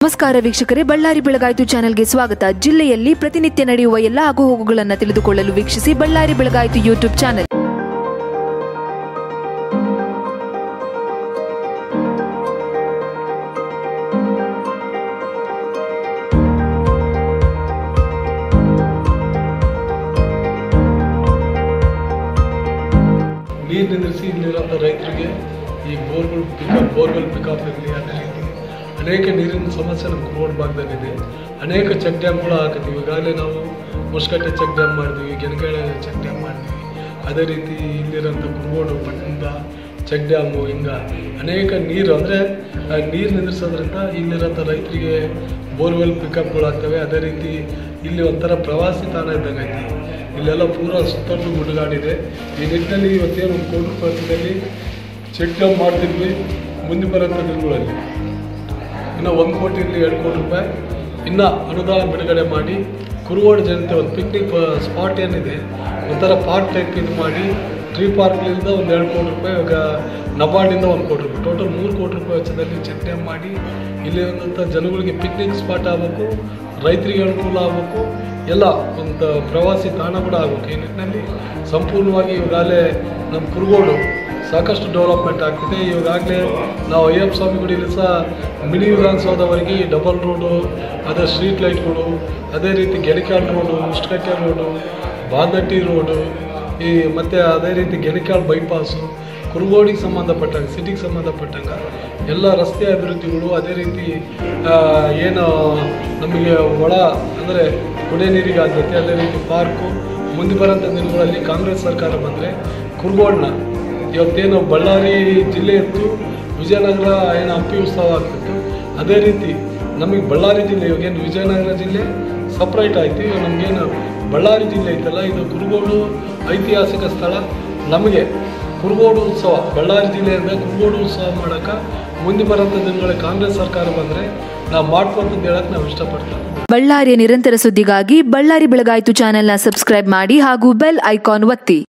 ನಮಸ್ಕಾರ ವೀಕ್ಷಕರೇ, ಬಳ್ಳಾರಿ ಬೆಳಗಾಯಿತು ಚಾನೆಲ್ಗೆ ಸ್ವಾಗತ. ಜಿಲ್ಲೆಯಲ್ಲಿ ಪ್ರತಿನಿತ್ಯ ನಡೆಯುವ ಎಲ್ಲ ಆಗುಹೋಗುಗಳನ್ನು ತಿಳಿದುಕೊಳ್ಳಲು ವೀಕ್ಷಿಸಿ ಬಳ್ಳಾರಿ ಬೆಳಗಾಯಿತು ಯೂಟ್ಯೂಬ್ ಚಾನೆಲ್. ನೀರು ನಿಂದಿರಿಸಿ ಇಲ್ಲಿರೋಂಥ ರೈತರಿಗೆ ಈ ಬೋರ್ವೆಲ್ ಪಿಕಪ್ ಇರಲಿ, ಅದೇ ರೀತಿ ಅನೇಕ ನೀರಿನ ಸಮಸ್ಯೆ ನಮ್ಮ ಕುರುಗೋಡು ಭಾಗದಲ್ಲಿದೆ. ಅನೇಕ ಚೆಕ್ ಡ್ಯಾಮ್ಗಳು ಹಾಕಿದ್ದೀವಿ. ಈಗಾಗಲೇ ನಾವು ಮುಸ್ಕಟ್ಟೆ ಚೆಕ್ ಡ್ಯಾಮ್ ಮಾಡಿದ್ವಿ, ಗೆನಗಳೆ ಚೆಕ್ ಡ್ಯಾಮ್ ಮಾಡಿದ್ವಿ. ಅದೇ ರೀತಿ ಇಲ್ಲಿರೋಂಥ ಕುರುಗೋಡು ಪಟ್ಟಣದ ಚೆಕ್ ಡ್ಯಾಮು, ಹಿಂಗೆ ಅನೇಕ ನೀರು ಅಂದರೆ ನೀರು ನಿಂದಿರಿಸೋದ್ರಿಂದ ಇಲ್ಲಿರೋಂಥ ರೈತರಿಗೆ ಬೋರ್ವೆಲ್ ಪಿಕಪ್ಗಳು ಆಗ್ತವೆ. ಅದೇ ರೀತಿ ಇಲ್ಲಿ ಒಂಥರ ಪ್ರವಾಸಿ ತಾಣ ಇದ್ದಂಗೆ ಐತಿ. ಇಲ್ಲೆಲ್ಲ ಪೂರ ಸುತ್ತಲೂ ಗುಡ್ಡಗಾಡಿದೆ. ಈ ನಿಟ್ಟಿನಲ್ಲಿ ಇವತ್ತೇನು ಕೋಟಿ ರೂಪಾಯಿ ಚೆಕ್ ಡ್ಯಾಮ್ ಮಾಡ್ತಿದ್ವಿ. ಮುಂದೆ ಬರೋಂಥ ದಿನಗಳಲ್ಲಿ ಇನ್ನು 1 ಕೋಟಿ ಇರಲಿ 2 ಕೋಟಿ ರೂಪಾಯಿ ಇನ್ನೂ ಅನುದಾನ ಬಿಡುಗಡೆ ಮಾಡಿ ಕುರುಗೋಡು ಜನತೆ ಒಂದು ಪಿಕ್ನಿಕ್ ಸ್ಪಾಟ್ ಏನಿದೆ ಒಂಥರ ಪಾರ್ಕ್ ಟೈಪ್ ಇದು ಮಾಡಿ ಟ್ರೀ ಪಾರ್ಕ್ಲಿಂದ ಒಂದು 2 ಕೋಟಿ ರೂಪಾಯಿ, ಇವಾಗ ನಬಾರ್ಡಿಂದ 1 ಕೋಟಿ ರೂಪಾಯಿ, ಟೋಟಲ್ 3 ಕೋಟಿ ರೂಪಾಯಿ ವೆಚ್ಚದಲ್ಲಿ ಚೆಕ್ ಡ್ಯಾಮ್ ಮಾಡಿ ಇಲ್ಲಿ ಒಂದಂಥ ಜನಗಳಿಗೆ ಪಿಕ್ನಿಕ್ ಸ್ಪಾಟ್ ಆಗಬೇಕು, ರೈತರಿಗೆ ಅನುಕೂಲ ಆಗಬೇಕು, ಎಲ್ಲ ಒಂದು ಪ್ರವಾಸಿ ತಾಣ ಕೂಡ ಆಗಬೇಕು. ಈ ನಿಟ್ಟಿನಲ್ಲಿ ಸಂಪೂರ್ಣವಾಗಿ ಇವಾಗಲೇ ನಮ್ಮ ಕುರುಗೋಡು ಸಾಕಷ್ಟು ಡೆವಲಪ್ಮೆಂಟ್ ಆಗ್ತಿದೆ. ಇವಾಗಲೇ ನಾವು ಅಯ್ಯಪ್ಪ ಸ್ವಾಮಿ ಗುಡಿಯಲ್ಲಿ ಸಹ ಮಿನಿ ವಿಧಾನಸೌಧವರೆಗೆ ಡಬಲ್ ರೋಡು, ಅದೇ ಸ್ಟ್ರೀಟ್ ಲೈಟ್ಗಳು, ಅದೇ ರೀತಿ Genakyal road, Ushtakatte road, Badatti road, ಮತ್ತು ಅದೇ ರೀತಿ ಗೆಣಕ್ಯಾಳ್ ಬೈಪಾಸು, ಕುರುಗೋಡಿಗೆ ಸಂಬಂಧಪಟ್ಟಂಗೆ ಸಿಟಿಗೆ ಸಂಬಂಧಪಟ್ಟಂಗೆ ಎಲ್ಲ ರಸ್ತೆ ಅಭಿವೃದ್ಧಿಗಳು, ಅದೇ ರೀತಿ ಏನು ನಮಗೆ ಒಳ ಅಂದರೆ ಕುಡಿಯ ನೀರಿಗೆ ಆದ್ಯತೆ, ಅದೇ ರೀತಿ ಪಾರ್ಕು. ಮುಂದೆ ಬರೋಂಥ ದಿನಗಳಲ್ಲಿ ಕಾಂಗ್ರೆಸ್ ಸರ್ಕಾರ ಬಂದರೆ ಕುರುಗೋಡನ್ನ ಇವತ್ತೇನು ಬಳ್ಳಾರಿ ಜಿಲ್ಲೆ ಇತ್ತು, ವಿಜಯನಗರ ಏನು ಹಂಪಿ ಉತ್ಸವ ಆಗ್ತಿತ್ತು, ಅದೇ ರೀತಿ ನಮಗೆ ಬಳ್ಳಾರಿ ಜಿಲ್ಲೆ ಇವಾಗೇನು ವಿಜಯನಗರ ಜಿಲ್ಲೆ ಸಪ್ರೇಟ್ ಆಯಿತು. ಇವಾಗ ನಮಗೇನು ಬಳ್ಳಾರಿ ಜಿಲ್ಲೆ ಐತಲ್ಲ, ಇದು ಕುರುಗೋಡು ಐತಿಹಾಸಿಕ ಸ್ಥಳ. ನಮಗೆ ಕುರುಗೋಡು ಉತ್ಸವ ಬಳ್ಳಾರಿ ಜಿಲ್ಲೆಯಿಂದ ಕುರುಗೋಡು ಉತ್ಸವ ಮಾಡೋಕ್ಕೆ ಮುಂದೆ ಬರೋಂಥ ದಿನಗಳಲ್ಲಿ ಕಾಂಗ್ರೆಸ್ ಸರ್ಕಾರ ಬಂದರೆ ನಾವು ಮಾಡ್ಕೊಂತ ಹೇಳಕ್ಕೆ ನಾವು ಇಷ್ಟಪಡ್ತೇವೆ. ಬಳ್ಳಾರಿಯ ನಿರಂತರ ಸುದ್ದಿಗಾಗಿ ಬಳ್ಳಾರಿ ಬೆಳಗಾಯಿತು ಚಾನೆಲ್ನ ಸಬ್ಸ್ಕ್ರೈಬ್ ಮಾಡಿ ಹಾಗೂ ಬೆಲ್ ಐಕಾನ್ ಒತ್ತಿ.